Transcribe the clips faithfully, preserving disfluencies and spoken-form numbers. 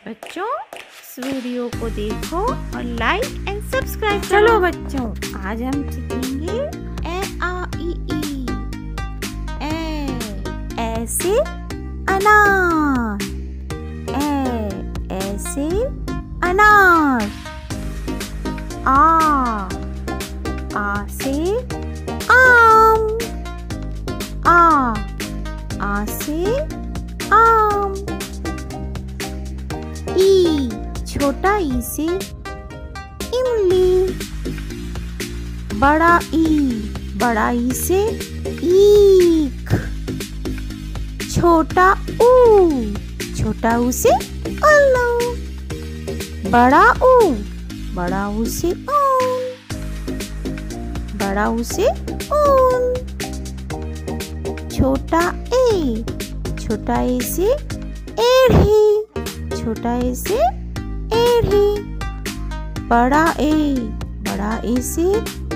बच्चों इस वीडियो को देखो और लाइक एंड सब्सक्राइब करो। चलो बच्चों, आज हम सीखेंगे ए आ ई ई। ए ऐसे अनार, ए ऐसे अनार। आ आ से आम, आ आ से आम। ई छोटा ई से इमली, बड़ा ई बड़ा ई से ईख। छोटा ऊ छोटा ऊ से उल्लू, बड़ा ऊ बड़ा ऊ से ऊन, बड़ा ऊ से ऊन। छोटा ए छोटा ए से एढ़ी, छोटा ए से एढ़ी। बड़ा ए बड़ा ए से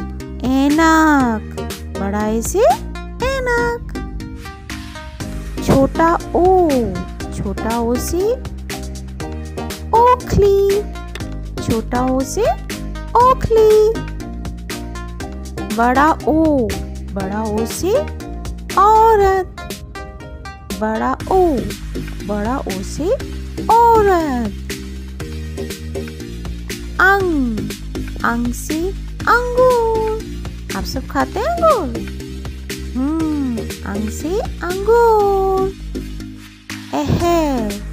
ऐनक, बड़ा ए से ऐनक। छोटा ओ छोटा ओ से ओखली, छोटा ओ से ओखली। बड़ा ओ बड़ा ओ से औरत, बड़ा ओ बड़ा ओ से औरत। अंग अंग से अंगूर। आप सब खाते हैं अंगूर? हम्म अंग से अंगूर। एहर